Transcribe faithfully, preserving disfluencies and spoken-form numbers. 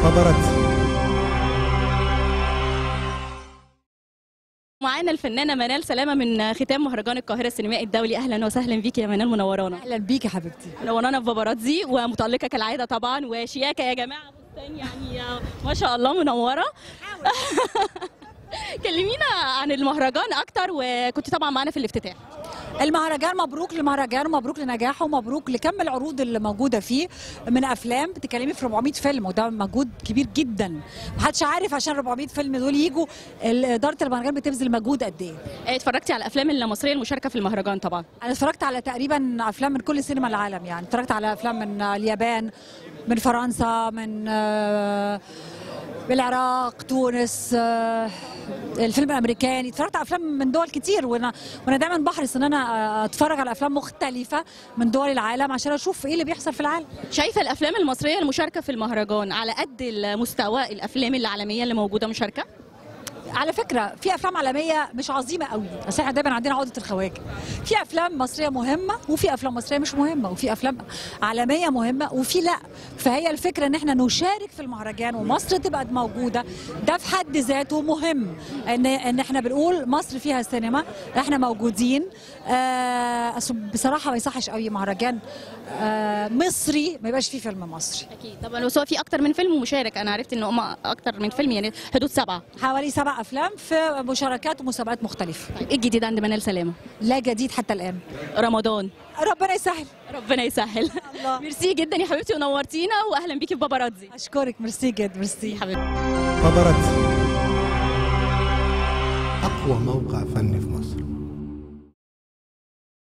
باباراتزي. معانا الفنانه منال سلامه من ختام مهرجان القاهره السينمائي الدولي. اهلا وسهلا بيكي يا منال، منورانا. اهلا بيكي حبيبتي. منورانا في باباراتزي ومتالقه كالعاده طبعا وشياكه يا جماعه، فستان يعني ما شاء الله منوره. كلمينا عن المهرجان اكتر، وكنت طبعا معانا في الافتتاح. المهرجان مبروك للمهرجان ومبروك لنجاحه ومبروك لكم العروض اللي موجوده فيه من افلام. بتتكلمي في أربعمائة فيلم وده مجهود كبير جدا، محدش عارف عشان أربعمائة فيلم دول يجوا اداره المهرجان بتبذل مجهود قد ايه. اتفرجتي على الافلام المصريه المشاركه في المهرجان؟ طبعا انا اتفرجت على تقريبا افلام من كل سينما العالم، يعني اتفرجت على افلام من اليابان، من فرنسا، من بالعراق، تونس، الفيلم الامريكاني. اتفرجت على افلام من دول كتير، وانا وانا دايما بحرص ان انا اتفرج على افلام مختلفه من دول العالم عشان اشوف ايه اللي بيحصل في العالم. شايفه الافلام المصريه المشاركه في المهرجان على قد المستوى الافلام العالميه اللي موجوده مشاركه؟ على فكره في افلام عالميه مش عظيمه قوي، بس احنا دايما عندنا عقده الخواجه. في افلام مصريه مهمه وفي افلام مصريه مش مهمه، وفي افلام عالميه مهمه وفي لا. فهي الفكره ان احنا نشارك في المهرجان ومصر تبقى موجوده، ده في حد ذاته مهم. ان ان احنا بنقول مصر فيها سينما، احنا موجودين. آه بصراحه ما يصحش قوي مهرجان آه مصري ما يبقاش فيه فيلم مصري. اكيد طبعا، بس هو في اكتر من فيلم مشارك. انا عرفت ان هم اكتر من فيلم، يعني حدود سبعه، حوالي سبع افلام في مشاركات ومسابقات مختلفه. طيب ايه الجديد عند منال سلامه؟ لا جديد حتى الان. رمضان ربنا يسهل. ربنا يسهل. الله. ميرسي جدا يا حبيبتي ونورتينا، واهلا بيكي في باباراتزي. اشكرك، ميرسي جدا. ميرسي حبيبتي. باباراتزي أقوى موقع فني